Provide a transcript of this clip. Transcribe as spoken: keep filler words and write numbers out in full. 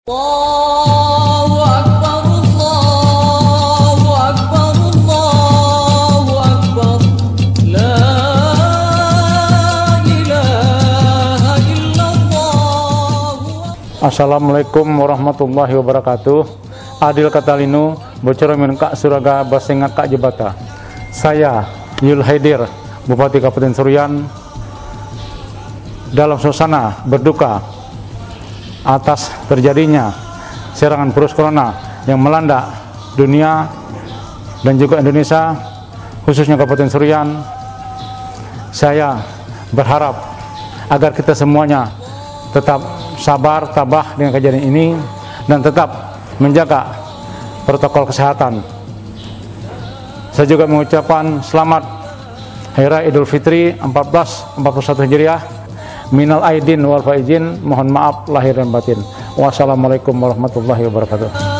Allahu Akbar, Allahu Akbar, Allahu Akbar, La ilaha illallah. Assalamualaikum warahmatullahi wabarakatuh. Adil katalinu bocor min kak suraga basengat kak jebata. Saya Yul Haidir, Bupati Kabupaten Seruyan, dalam suasana berduka atas terjadinya serangan virus corona yang melanda dunia dan juga Indonesia, khususnya Kabupaten Seruyan. Saya berharap agar kita semuanya tetap sabar, tabah dengan kejadian ini dan tetap menjaga protokol kesehatan. Saya juga mengucapkan selamat Hari Raya Idul Fitri seribu empat ratus empat puluh satu Hijriah. Minal aidin wal faizin, mohon maaf lahir dan batin. Wassalamualaikum warahmatullahi wabarakatuh.